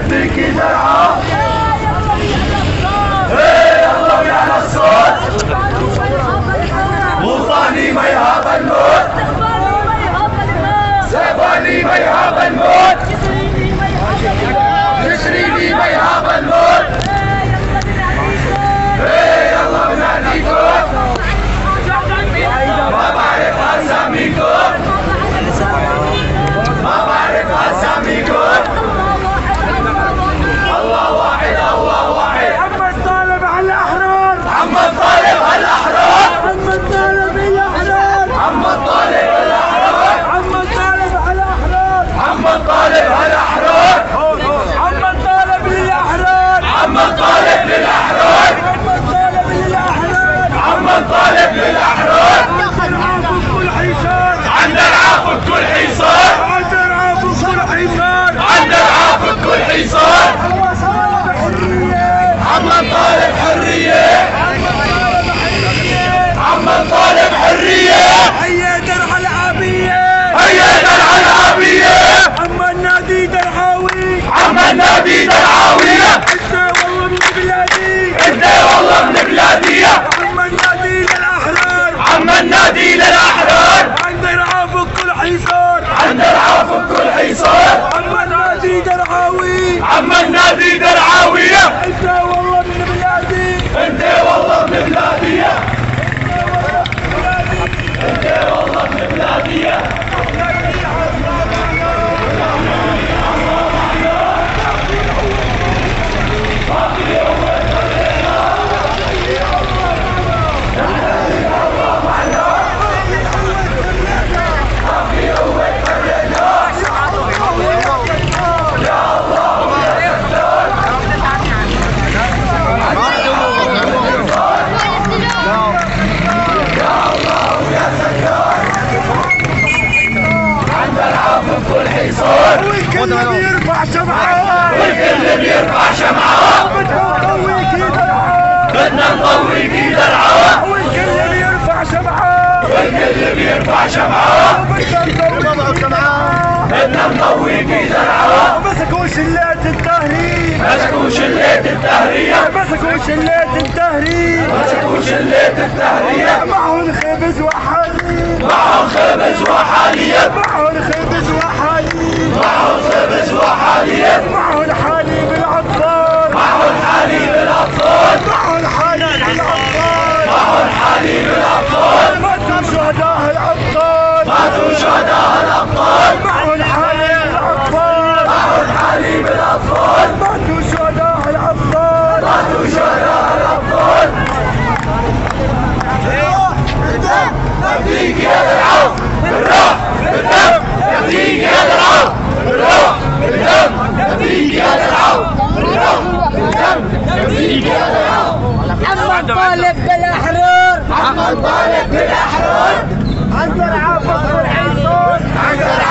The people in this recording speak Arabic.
يهديكي درعا. يلا ويعلى الصوت وطني ما يهاب الموت، سباني ما يهاب الموت، تشريني ما يهاب الموت. يلا بناديكم ما بعرف اساميكم، ما بعرف اساميكم. الله واحد الله واحد. محمد طالب على الاحرار، محمد طالب على الاحرار، محمد طالب الاحرار، محمد طالب على الاحرار، محمد طالب على الاحرار، محمد طالب على الاحرار، محمد طالب للاحرار، محمد طالب للاحرار، محمد طالب للاحرار، محمد طالب للاحرار. عند العافو كل حصار، عند العافو كل حصار، عند العافو كل حصار، عند العافو كل حصار. محمد طالب حرية، محمد طالب حرية. هيا درع العابية، هيا درع العابية، عم النادي درعاوي، عم النادي درعاوية. انت والله من بلادي، انت والله من بلادية. عم النادي للاحرار، عم النادي للاحرار، عند العافو كل حصار، عند العافو كل حصار. عم النادي درعاوي، عم النادي درعاوية. انت والله من بلادي، انت والله من بلادية، انت والله من بلادية. والكل بيرفع شمعة، والكل بيرفع شمعة، بدنا نطويكي درعا. والكل بيرفع شمعة، والكل بيرفع شمعة، بدنا نطويكي درعا. مسكوا شلات التهريب، مسكوا شلات التهريب، مسكوا شلات التهريب، مسكوا شلات التهريب. معهم خبز وحليب، معهم خبز وحليب، معهم خبز وحليب، معهم خبز وحليب، معهم حليب العطار، معهم حليب الأطفال، معهم حليب العطار، معهم حليب الأطفال. ماتوا شهداء الأبطال، ماتوا شهداء الأبطال، معهم حليب الأطفال، معهم حليب الأطفال، ماتوا شهداء الأبطال، ماتوا شهداء الأبطال. يهديك يا درعا بالروح بالدم، يهديك يا درعا بالروح بالدم، يهديك يا درعا بالروح بالدم، يهديك يا درعا. محمد طالب بالاحرار، محمد طالب بالاحرار، عند العافو كل حصار، عند